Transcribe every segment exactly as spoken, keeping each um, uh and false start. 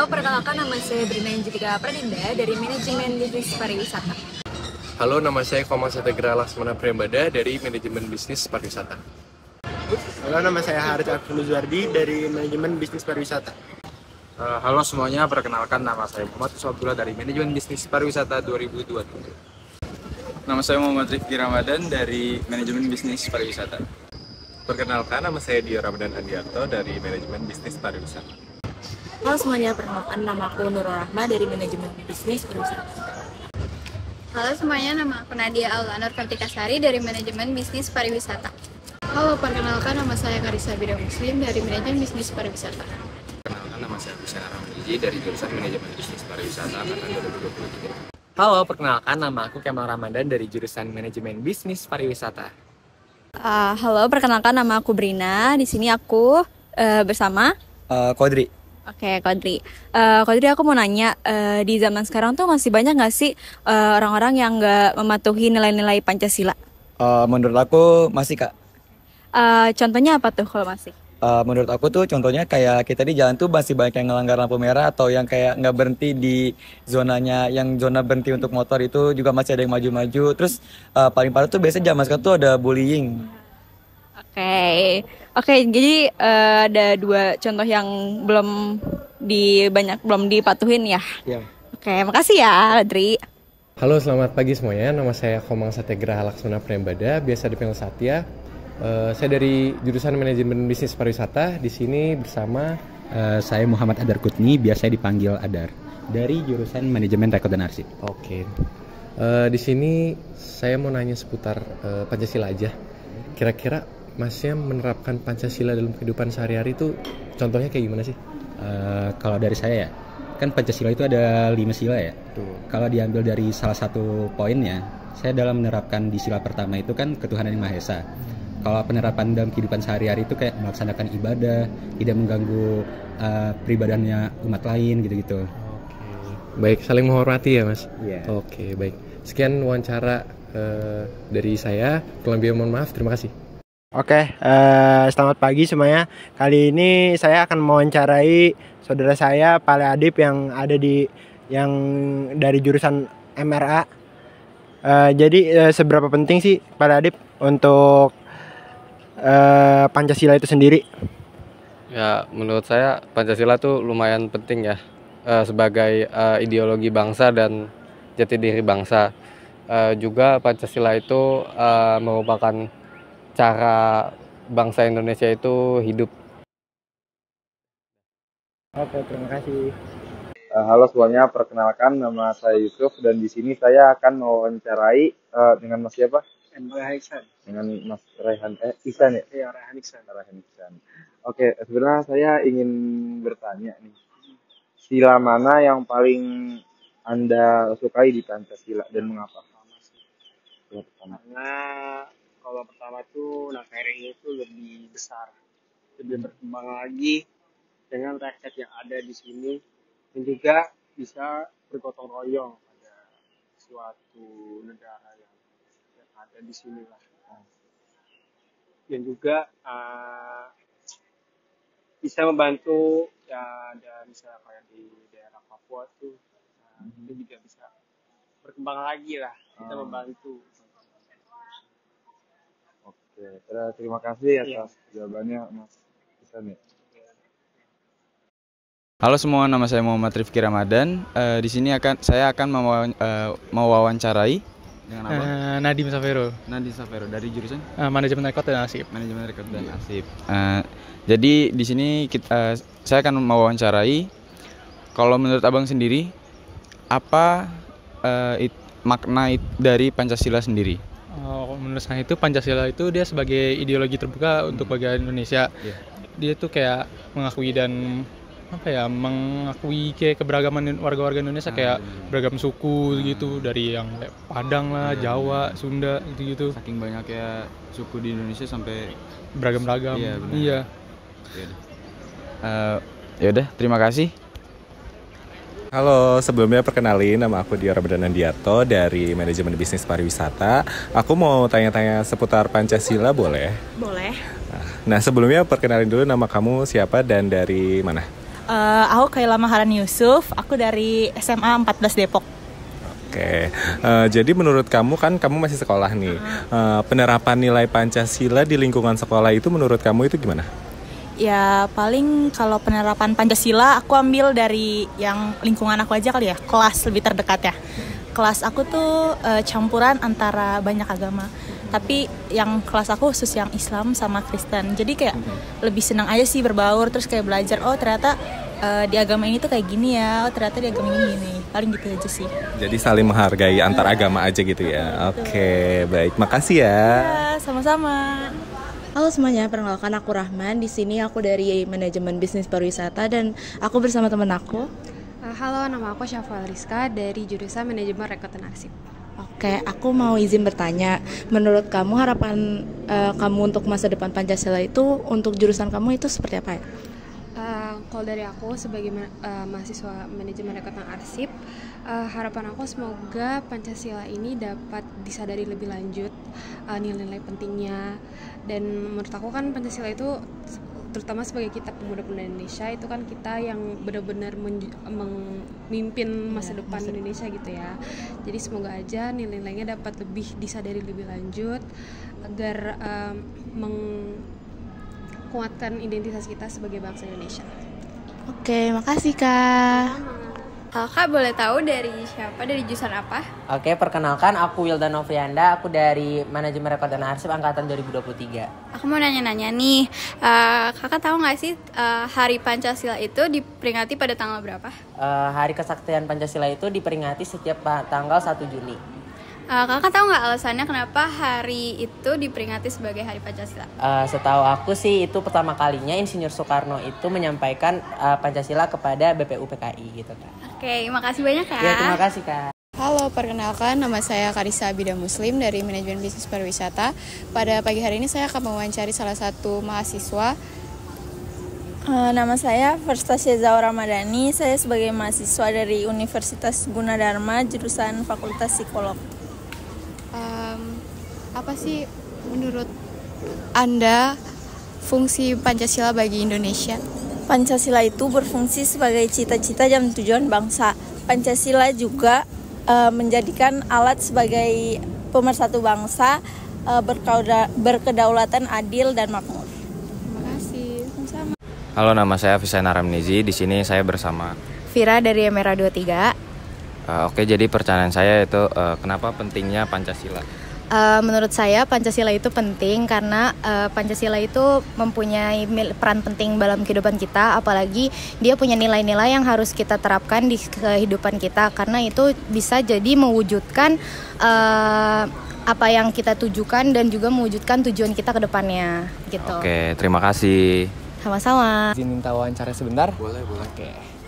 Halo, perkenalkan nama saya Brina Angelika Pradinda dari Manajemen Bisnis Pariwisata. Halo, nama saya Komang Sategra Laksmana Priyambada dari Manajemen Bisnis Pariwisata. Halo, nama saya Haris Abdul Zuardi dari Manajemen Bisnis Pariwisata. Uh, halo semuanya, perkenalkan nama saya Muhammad Abdullah dari Manajemen Bisnis Pariwisata dua ribu dua puluh tujuh. Nama saya Muhammad Rifki Ramadan dari Manajemen Bisnis Pariwisata. Perkenalkan, nama saya Dio Ramadan Andiarto dari Manajemen Bisnis Pariwisata. Halo semuanya, perkenalkan nama aku Nurul Rahma dari Manajemen Bisnis Pariwisata. Halo semuanya, nama aku Nadia Aulanur Kartikasari dari Manajemen Bisnis Pariwisata. Halo, perkenalkan nama saya Karissa Bida Muslim dari Manajemen Bisnis Pariwisata. Perkenalkan nama saya Hussein Ramli dari jurusan Manajemen Bisnis Pariwisata angkatan dua ribu dua puluh tiga. Halo, perkenalkan nama aku Kemal Ramadan dari jurusan Manajemen Bisnis Pariwisata. Uh, halo, perkenalkan nama aku Brina. Di sini aku uh, bersama uh, Kodri. Oke, okay, Kodri. Uh, Kodri, aku mau nanya, uh, di zaman sekarang tuh masih banyak nggak sih uh, orang-orang yang nggak mematuhi nilai-nilai Pancasila? Uh, menurut aku masih, Kak. Uh, contohnya apa tuh kalau masih? Uh, menurut aku tuh contohnya kayak kita di jalan tuh masih banyak yang ngelanggar lampu merah atau yang kayak nggak berhenti di zonanya, yang zona berhenti untuk motor itu juga masih ada yang maju-maju. Terus uh, paling parah tuh biasanya zaman sekarang tuh ada bullying. Oke, okay. oke. Okay, jadi uh, ada dua contoh yang belum di banyak belum dipatuhin ya. Ya. Oke, okay, makasih ya, Adri. Halo, selamat pagi semuanya. Nama saya Komang Sategra Laksmana Priyambada, biasa dipanggil Satya. Uh, saya dari jurusan Manajemen Bisnis Pariwisata. Di sini bersama uh, saya Muhammad Adar Kutni, biasa dipanggil Adar, dari jurusan Manajemen Rekod dan Arsip. Oke. Okay. Uh, di sini saya mau nanya seputar uh, Pancasila aja. Kira-kira Masnya menerapkan Pancasila dalam kehidupan sehari-hari itu contohnya kayak gimana sih? Uh, kalau dari saya ya, kan Pancasila itu ada lima sila ya. Tuh. Kalau diambil dari salah satu poinnya, saya dalam menerapkan di sila pertama itu kan ketuhanan yang Maha Esa. Hmm. Kalau penerapan dalam kehidupan sehari-hari itu kayak melaksanakan ibadah, tidak mengganggu uh, peribadahannya umat lain gitu-gitu. Oke. Baik, saling menghormati ya, Mas? Iya. Yeah. Oke, baik. Sekian wawancara uh, dari saya. Kurang lebih mohon maaf, terima kasih. Oke, uh, selamat pagi semuanya. Kali ini saya akan mewawancarai saudara saya, Pale Adib, yang ada di yang dari jurusan M R A. Uh, jadi uh, seberapa penting sih Pale Adib untuk Uh, Pancasila itu sendiri? Ya, menurut saya Pancasila tuh lumayan penting ya, uh, sebagai uh, ideologi bangsa dan jati diri bangsa. Uh, juga Pancasila itu uh, merupakan cara bangsa Indonesia itu hidup. Oke, terima kasih. Uh, halo semuanya, perkenalkan nama saya Yusuf dan di sini saya akan mewawancarai uh, dengan Mas siapa? Raihan Iksan. Dengan Mas Raihan eh Iksan ya? Iya, Raihan Iksan. Raihan Iksan. Oke, sebenarnya saya ingin bertanya nih. Sila mana yang paling Anda sukai di Pancasila dan mengapa? Sila pertama. Karena kalau pertama tuh N K R I itu lebih besar, lebih berkembang lagi dengan rakyat yang ada di sini dan juga bisa bergotong royong pada suatu negara yang ada di sini lah, dan juga uh, bisa membantu ya, dan misalnya kayak di daerah Papua tuh, nah, hmm. itu juga bisa berkembang lagi lah, kita hmm. membantu. Oke, terima kasih atas ya. jawabannya Mas Isan ya. Halo semua, nama saya Muhammad Rifki Ramadan. Uh, di sini akan saya akan mewawan, uh, mewawancarai dengan apa? Uh, Nadim Safero. Nadim Safero dari jurusan uh, Manajemen Rekod dan Arsip. Manajemen Rekod dan Arsip. Uh, jadi di sini kita, uh, saya akan mewawancarai. Kalau menurut Abang sendiri, apa uh, it, makna it, dari Pancasila sendiri? Oh, menurut saya itu Pancasila itu dia sebagai ideologi terbuka hmm. untuk bangsa Indonesia. Yeah. Dia tuh kayak mengakui dan apa ya mengakui kayak keberagaman warga-warga Indonesia, kayak beragam suku gitu, dari yang kayak Padang lah, ya, Jawa, ya. Sunda gitu-gitu. Saking banyak ya suku di Indonesia sampai beragam-ragam. Iya. Iya. Uh, ya udah, terima kasih. Halo, sebelumnya perkenalin, nama aku Dio Ramadan Andiarto dari Manajemen Bisnis Pariwisata. Aku mau tanya-tanya seputar Pancasila, boleh? Boleh. Nah, sebelumnya perkenalin dulu nama kamu siapa dan dari mana? Uh, aku Kaila Maharani Yusuf, aku dari S M A empat belas Depok. Oke, uh, jadi menurut kamu kan kamu masih sekolah nih, uh, penerapan nilai Pancasila di lingkungan sekolah itu menurut kamu itu gimana? Ya paling kalau penerapan Pancasila aku ambil dari yang lingkungan aku aja kali ya, kelas lebih terdekat ya. Kelas aku tuh uh, campuran antara banyak agama. Tapi yang kelas aku khusus yang Islam sama Kristen. Jadi kayak hmm. lebih senang aja sih berbaur, terus kayak belajar, oh ternyata uh, di agama ini tuh kayak gini ya, oh ternyata di agama ini gini. Paling gitu aja sih. Jadi saling menghargai antar uh, agama aja gitu ya. Oke, okay, baik. Makasih ya. Ya, sama-sama. Halo semuanya, perkenalkan aku Rahman. Di sini aku dari manajemen bisnis pariwisata dan aku bersama teman aku. Uh, halo, nama aku Syafal Rizka dari jurusan manajemen rekod dan arsip. Oke, aku mau izin bertanya. Menurut kamu harapan uh, kamu untuk masa depan Pancasila itu untuk jurusan kamu itu seperti apa ya? Uh, kalau dari aku sebagai ma- uh, mahasiswa manajemen rekod dan arsip, uh, harapan aku semoga Pancasila ini dapat disadari lebih lanjut uh, nilai-nilai pentingnya. Dan menurut aku kan Pancasila itu terutama sebagai kita pemuda-pemuda Indonesia itu kan kita yang benar-benar men- memimpin masa ya, depan masa Indonesia gitu ya. Jadi semoga aja nilai-nilainya dapat lebih disadari lebih lanjut agar um, menguatkan identitas kita sebagai bangsa Indonesia. Oke, makasih Kak. Uh, Kak boleh tahu dari siapa, dari jurusan apa? Oke, perkenalkan aku Wildan Novrianda, aku dari manajemen rekod dan arsip angkatan dua ribu dua puluh tiga. Aku mau nanya-nanya nih, uh, kakak tahu nggak sih uh, Hari Pancasila itu diperingati pada tanggal berapa? Uh, Hari Kesaktian Pancasila itu diperingati setiap tanggal satu Juni. Uh, kakak tahu nggak alasannya kenapa hari itu diperingati sebagai Hari Pancasila? Uh, setahu aku sih itu pertama kalinya Insinyur Soekarno itu menyampaikan uh, Pancasila kepada B P U P K I gitu Kak. Oke, makasih banyak Kak. Ya, terima kasih Kak. Halo, perkenalkan nama saya Karissa Abida Muslim dari Manajemen Bisnis Pariwisata. Pada pagi hari ini saya akan mewawancari salah satu mahasiswa. Uh, nama saya Firstasi Zaura Ramadhani. Saya sebagai mahasiswa dari Universitas Gunadarma jurusan Fakultas Psikolog. Um, apa sih menurut Anda fungsi Pancasila bagi Indonesia? Pancasila itu berfungsi sebagai cita-cita dan tujuan bangsa. Pancasila juga uh, menjadikan alat sebagai pemersatu bangsa, uh, berkauda, berkedaulatan adil dan makmur. Terima kasih. Sama-sama. Halo, nama saya Fisana Ramnizi. Di sini saya bersama Vira dari Emera dua puluh tiga. Uh, oke, jadi pertanyaan saya itu uh, kenapa pentingnya Pancasila? Uh, menurut saya Pancasila itu penting karena uh, Pancasila itu mempunyai peran penting dalam kehidupan kita, apalagi dia punya nilai-nilai yang harus kita terapkan di kehidupan kita karena itu bisa jadi mewujudkan uh, apa yang kita tujukan dan juga mewujudkan tujuan kita ke depannya gitu. Oke, terima kasih. Sama-sama. Izin minta wawancara sebentar? Boleh, boleh. Oke.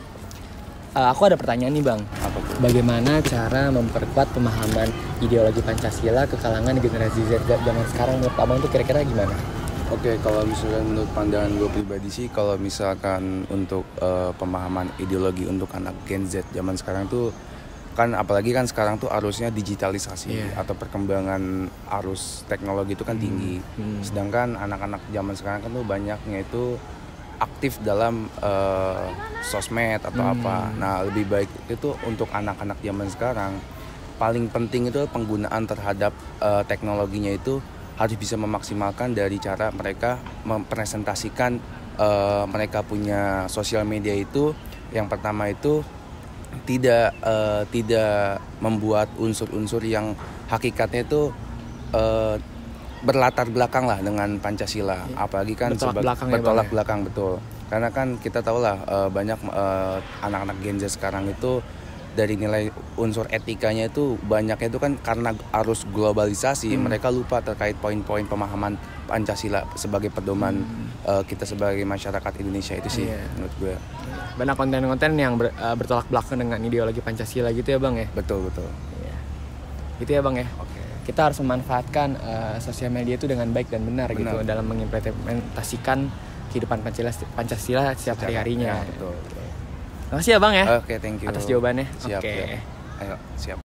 Uh, aku ada pertanyaan nih Bang. Apa tuh? Bagaimana cara memperkuat pemahaman ideologi Pancasila ke kalangan generasi Z zaman sekarang menurut Abang itu kira-kira gimana? Oke, kalau misalkan menurut pandangan gue pribadi sih, kalau misalkan untuk uh, pemahaman ideologi untuk anak Gen Z zaman sekarang tuh kan apalagi kan sekarang tuh arusnya digitalisasi yeah. atau perkembangan arus teknologi itu kan hmm. tinggi. Hmm. Sedangkan anak-anak zaman sekarang kan tuh banyaknya itu aktif dalam uh, sosmed atau hmm. apa. Nah, lebih baik itu untuk anak-anak zaman sekarang paling penting itu penggunaan terhadap uh, teknologinya itu harus bisa memaksimalkan dari cara mereka mempresentasikan uh, mereka punya sosial media itu. Yang pertama itu tidak uh, tidak membuat unsur-unsur yang hakikatnya itu uh, berlatar belakang lah dengan Pancasila, apalagi kan bertolak seba- belakang, bertolak ya, ya? belakang betul. Karena kan kita tahu lah uh, banyak uh, anak-anak Gen Z sekarang itu dari nilai unsur etikanya itu banyaknya itu kan karena arus globalisasi hmm. mereka lupa terkait poin-poin pemahaman Pancasila sebagai pedoman hmm. uh, kita sebagai masyarakat Indonesia itu sih yeah. menurut gue. Banyak konten-konten yang ber, uh, bertolak belakang dengan ideologi Pancasila gitu ya Bang ya? Betul, betul. Iya. Gitu ya Bang ya? Oke. Kita harus memanfaatkan uh, sosial media itu dengan baik dan benar, benar. gitu dalam mengimplementasikan kehidupan Pancasila, Pancasila setiap hari-harinya. Ya, betul. Terima kasih ya Bang ya. Oke, okay, thank you. Atas jawabannya. Siap. Oke. Okay. Ayo, siap.